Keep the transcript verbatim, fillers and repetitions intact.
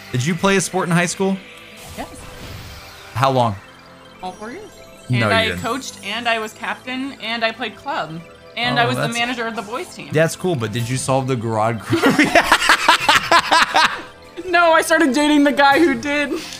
Did you play a sport in high school? Yes. How long? All four years. No, And you I didn't. coached, and I was captain, and I played club, and Oh, I was the that's- manager of the boys team. That's cool, but did you solve the garage? No, I started dating the guy who did.